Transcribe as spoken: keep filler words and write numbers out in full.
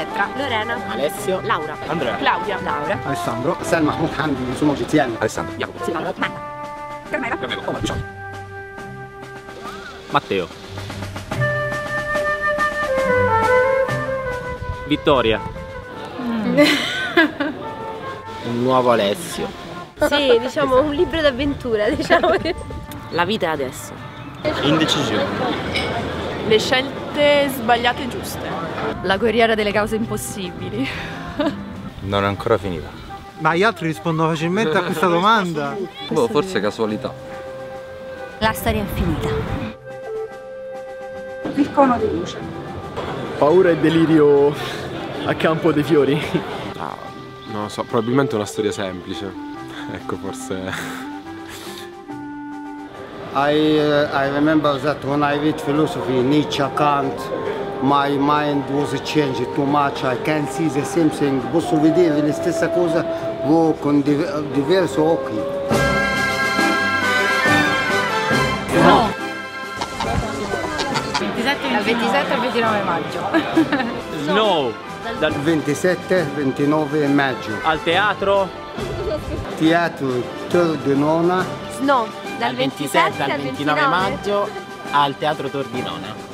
Elettra, Lorena, Alessio, Laura, Andrea, Claudia, Laura, Alessandro, Selma, Hamdi, sono Giziani. Alessandro, Jacopo, Silvano, Marta, Carmela, Matteo, Vittoria, mm. un nuovo Alessio. Sì, diciamo un libro d'avventura, diciamo. La vita è adesso. Indecisione. le scelte sbagliate e giuste. La guerriera delle cause impossibili. Non è ancora finita. Ma gli altri rispondono facilmente a questa domanda. Boh, forse casualità. La storia è finita. Il cono di luce. Paura e delirio a Campo dei Fiori. Ah, non lo so, probabilmente una storia semplice. Ecco, forse... I, uh, I remember that when I read philosophy, Nietzsche, Kant, my mind was changed too much. I can't see the same thing. Posso vedere la stessa cosa con diversi occhi. No! Dal ventisette al ventinove maggio. Snow. Dal ventisette ventinove maggio. Al teatro. Teatro Tor di Nona. Snow. Dal ventisette al ventinove maggio al Teatro Tor di Nona.